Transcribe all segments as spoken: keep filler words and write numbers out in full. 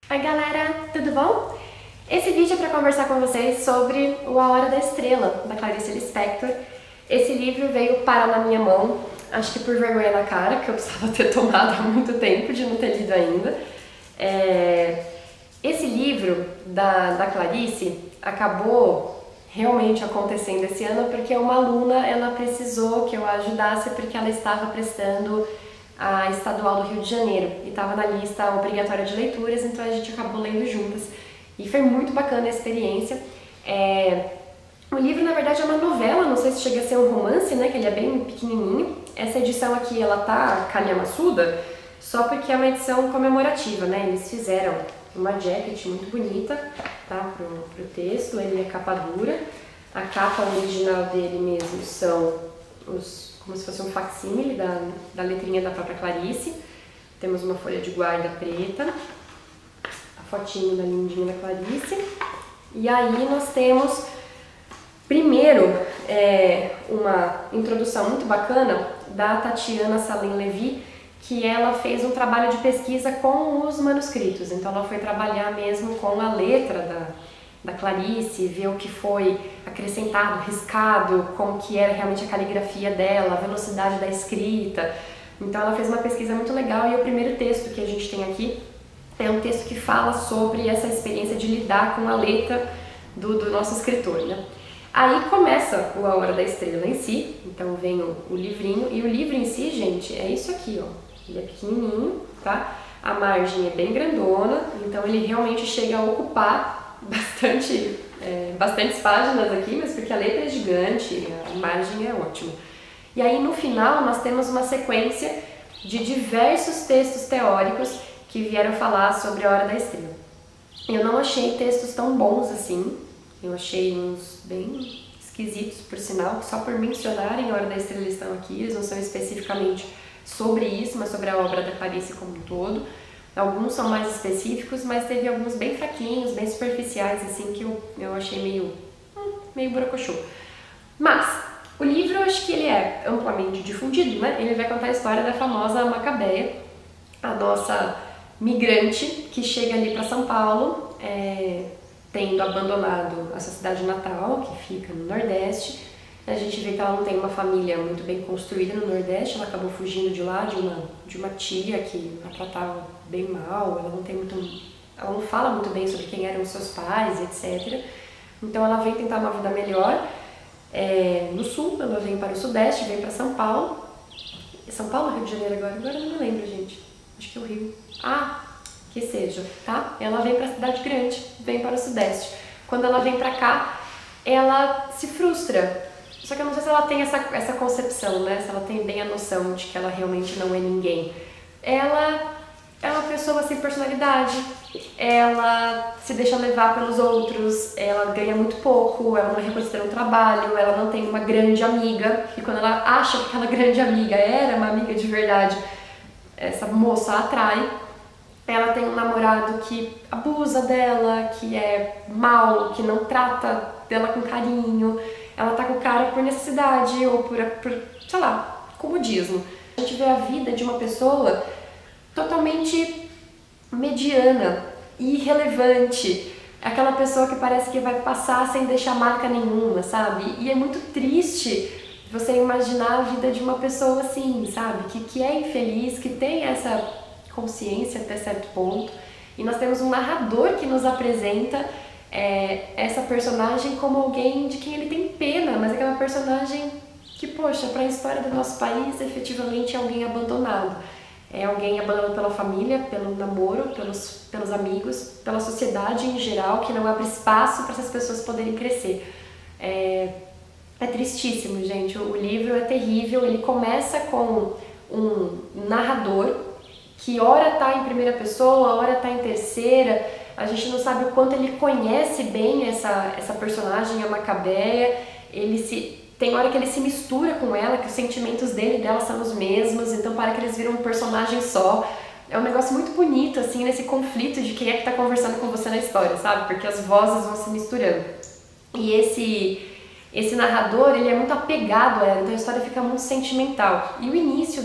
Oi galera, tudo bom? Esse vídeo é para conversar com vocês sobre o A Hora da Estrela, da Clarice Lispector. Esse livro veio parar na minha mão, acho que por vergonha na cara, que eu precisava ter tomado há muito tempo de não ter lido ainda. É... Esse livro da, da Clarice acabou realmente acontecendo esse ano porque uma aluna ela precisou que eu a ajudasse porque ela estava prestando a Estadual do Rio de Janeiro e estava na lista obrigatória de leituras, então a gente acabou lendo juntas e foi muito bacana a experiência. É... O livro, na verdade, é uma novela, não sei se chega a ser um romance, né, que ele é bem pequenininho. Essa edição aqui, ela tá calhamaçuda, só porque é uma edição comemorativa, né, eles fizeram uma jacket muito bonita, tá, pro, pro texto, ele é capa dura. A capa original dele mesmo são os, como se fosse um facsímile da, da letrinha da própria Clarice. Temos uma folha de guarda preta, a fotinho da lindinha da Clarice. E aí nós temos, primeiro, é, uma introdução muito bacana da Tatiana Salim Levy, que ela fez um trabalho de pesquisa com os manuscritos, então ela foi trabalhar mesmo com a letra da, da Clarice, ver o que foi acrescentado, riscado, como que era realmente a caligrafia dela, a velocidade da escrita. Então ela fez uma pesquisa muito legal e o primeiro texto que a gente tem aqui é um texto que fala sobre essa experiência de lidar com a letra do, do nosso escritor, né? Aí começa o A Hora da Estrela em si, então vem o, o livrinho, e o livro em si, gente, é isso aqui, ó. Ele é pequenininho, tá? A margem é bem grandona, então ele realmente chega a ocupar bastante, é, bastantes páginas aqui, mas porque a letra é gigante, a margem é ótima. E aí no final nós temos uma sequência de diversos textos teóricos que vieram falar sobre a Hora da Estrela. Eu não achei textos tão bons assim, eu achei uns bem esquisitos, por sinal, que só por mencionarem a Hora da Estrela estão aqui, eles não são especificamente sobre isso, mas sobre a obra da Clarice como um todo. Alguns são mais específicos, mas teve alguns bem fraquinhos, bem superficiais, assim, que eu, eu achei meio, hum, meio buracochô. Mas, o livro, eu acho que ele é amplamente difundido, né? Ele vai contar a história da famosa Macabeia, a nossa migrante que chega ali para São Paulo, é, tendo abandonado a sua cidade natal, que fica no Nordeste. A gente vê que ela não tem uma família muito bem construída no Nordeste, ela acabou fugindo de lá, de uma, de uma tia que a tratava bem mal, ela não tem muito, ela não fala muito bem sobre quem eram os seus pais, etcétera. Então ela vem tentar uma vida melhor é, no Sul, ela vem para o Sudeste, vem para São Paulo. São Paulo, Rio de Janeiro agora? Agora eu não me lembro, gente. Acho que é o Rio. Ah, que seja, tá? Ela vem para a cidade grande, vem para o Sudeste. Quando ela vem para cá, ela se frustra. Só que eu não sei se ela tem essa, essa concepção, né? Se ela tem bem a noção de que ela realmente não é ninguém. Ela é uma pessoa sem personalidade, ela se deixa levar pelos outros, ela ganha muito pouco, ela não é reconhecida no trabalho, ela não tem uma grande amiga, e quando ela acha que aquela grande amiga era uma amiga de verdade, essa moça a atrai. Ela tem um namorado que abusa dela, que é mau, que não trata dela com carinho. Ela tá com o cara por necessidade ou por, por, sei lá, comodismo. A gente vê a vida de uma pessoa totalmente mediana, irrelevante. Aquela pessoa que parece que vai passar sem deixar marca nenhuma, sabe? E é muito triste você imaginar a vida de uma pessoa assim, sabe? Que, que é infeliz, que tem essa consciência até certo ponto. E nós temos um narrador que nos apresenta É, essa personagem como alguém de quem ele tem pena, mas é aquela personagem que, poxa, para a história do nosso país, efetivamente é alguém abandonado. É alguém abandonado pela família, pelo namoro, pelos, pelos amigos, pela sociedade em geral, que não abre espaço para essas pessoas poderem crescer. É, é tristíssimo, gente. O livro é terrível. Ele começa com um narrador que ora está em primeira pessoa, ora está em terceira. A gente não sabe o quanto ele conhece bem essa, essa personagem, a Macabeia. Ele se, tem hora que ele se mistura com ela, que os sentimentos dele e dela são os mesmos, então para que eles viram um personagem só. É um negócio muito bonito, assim, nesse conflito de quem é que está conversando com você na história, sabe? Porque as vozes vão se misturando. E esse, esse narrador, ele é muito apegado a ela, então a história fica muito sentimental. E o início, assim,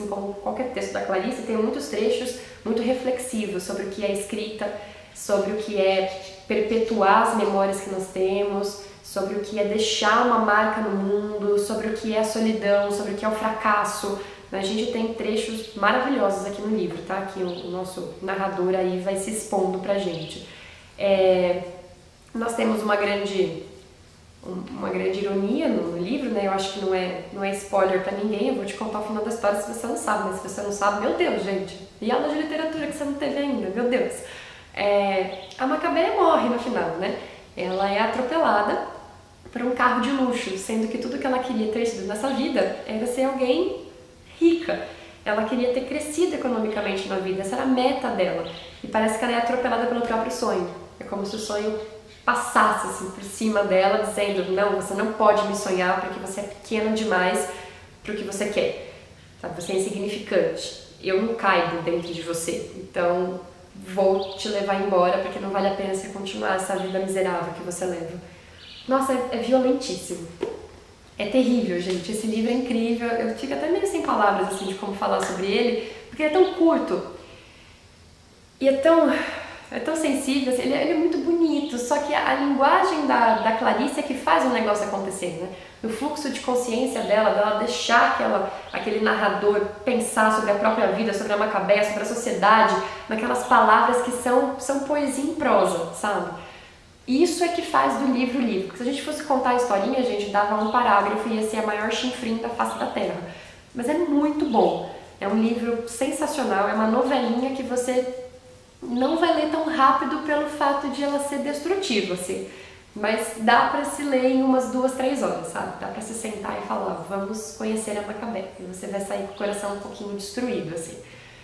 assim como qualquer texto da Clarice, tem muitos trechos muito reflexivos sobre o que é escrita, sobre o que é perpetuar as memórias que nós temos, sobre o que é deixar uma marca no mundo, sobre o que é a solidão, sobre o que é o fracasso. A gente tem trechos maravilhosos aqui no livro, tá? Que o nosso narrador aí vai se expondo pra gente. É, nós temos uma grande, uma grande ironia no livro, né? Eu acho que não é, não é spoiler pra ninguém, eu vou te contar o final da história se você não sabe, mas se você não sabe, meu Deus, gente, e aula de literatura que você não teve ainda, meu Deus. É, a Macabeia morre no final, né? Ela é atropelada por um carro de luxo, sendo que tudo que ela queria ter sido nessa vida era ser alguém rica. Ela queria ter crescido economicamente na vida, essa era a meta dela. E parece que ela é atropelada pelo próprio sonho. É como se o sonho passasse assim, por cima dela, dizendo: não, você não pode me sonhar porque você é pequeno demais para o que você quer. Sabe? Você é insignificante. Eu não caibo dentro de você. Então, vou te levar embora porque não vale a pena você continuar essa vida miserável que você leva. Nossa, é, é violentíssimo. É terrível, gente. Esse livro é incrível. Eu fico até meio sem palavras assim de como falar sobre ele, porque ele é tão curto e é tão, é tão sensível. Assim, ele, é, ele é muito bonito, só que a, a linguagem da, da Clarice é que faz o negócio acontecer, né? O fluxo de consciência dela, dela deixar aquela, aquele narrador pensar sobre a própria vida, sobre a Macabeia, sobre a sociedade, naquelas palavras que são, são poesia em prosa, sabe? Isso é que faz do livro o livro. Porque se a gente fosse contar a historinha, a gente dava um parágrafo e ia ser a maior chinfrim da face da terra. Mas é muito bom. É um livro sensacional, é uma novelinha que você não vai ler tão rápido pelo fato de ela ser destrutiva, assim. Mas dá pra se ler em umas duas, três horas, sabe? Dá pra se sentar e falar: vamos conhecer a Macabeia. E você vai sair com o coração um pouquinho destruído, assim.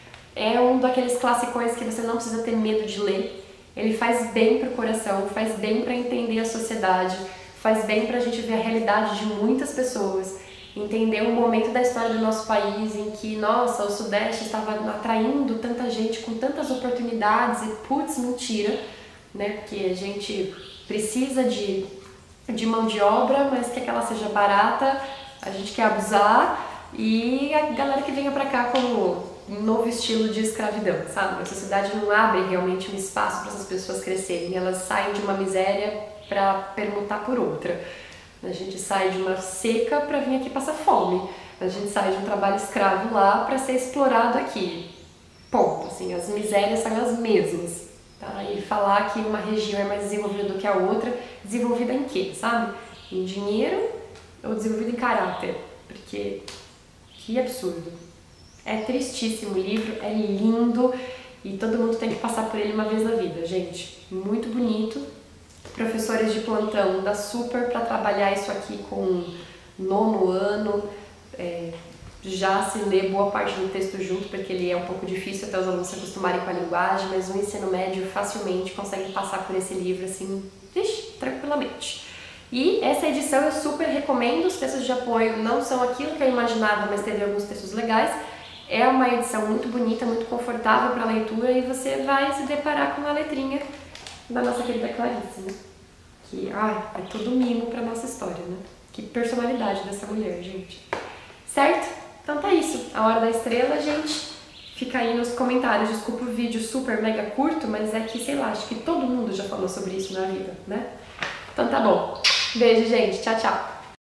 É um daqueles classicões que você não precisa ter medo de ler. Ele faz bem pro coração, faz bem para entender a sociedade, faz bem pra gente ver a realidade de muitas pessoas, entender o momento da história do nosso país em que, nossa, o Sudeste estava atraindo tanta gente com tantas oportunidades e, putz, mentira, né? Porque a gente precisa de, de mão de obra, mas quer que ela seja barata, a gente quer abusar, e a galera que venha pra cá como um novo estilo de escravidão, sabe? A sociedade não abre realmente um espaço para essas pessoas crescerem, elas saem de uma miséria para permutar por outra. A gente sai de uma seca para vir aqui passar fome, a gente sai de um trabalho escravo lá para ser explorado aqui. Ponto, assim, as misérias são as mesmas, tá? E falar que uma região é mais desenvolvida do que a outra, desenvolvida em quê, sabe? Em dinheiro ou desenvolvida em caráter? Porque que absurdo. É tristíssimo o livro, é lindo e todo mundo tem que passar por ele uma vez na vida, gente. Muito bonito. Professores de plantão dá super para trabalhar isso aqui com nono ano. É, já se lê boa parte do texto junto, porque ele é um pouco difícil até os alunos se acostumarem com a linguagem, mas o ensino médio facilmente consegue passar por esse livro assim, ixi, tranquilamente. E essa edição eu super recomendo. Os textos de apoio não são aquilo que eu imaginava, mas teve alguns textos legais. É uma edição muito bonita, muito confortável para leitura e você vai se deparar com uma letrinha da nossa querida Clarice, né? Que, ai, é tudo mimo para nossa história, né? Que personalidade dessa mulher, gente. Certo? Então tá isso. A Hora da Estrela, gente, fica aí nos comentários. Desculpa o vídeo super mega curto, mas é que, sei lá, acho que todo mundo já falou sobre isso na vida, né? Então tá bom. Beijo, gente. Tchau, tchau.